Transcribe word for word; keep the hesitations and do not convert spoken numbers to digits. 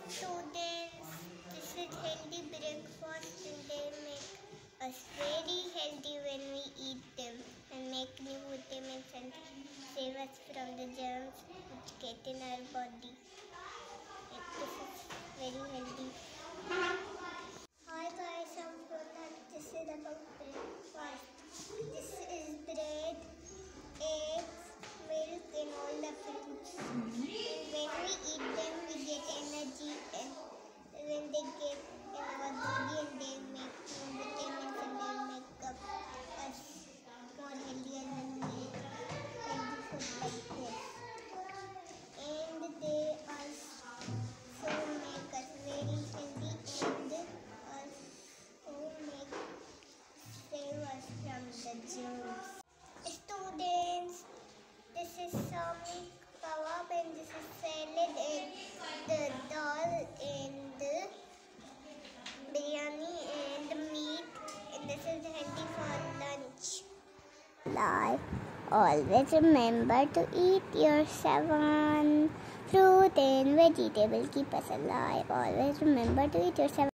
Students, this is healthy breakfast and they make us very healthy when we eat them and make new vitamins and save us from the germs which get in our body. And this is very healthy. Hi guys, I'm Fiona. This is about breakfast. This is bread, eggs, milk and all the fruits. And when we eat them, we get energy, and when they get in our body and they make new vitamins and they make up us more healthier when we eat healthy food like this. And they also make us very healthy and also make save us from the germs. Students, this is some kebab and this is salad and the dal and the biryani and the meat, and this is healthy for lunch. Like, always remember to eat your seven fruit and vegetable. Keep us alive. Always remember to eat your seven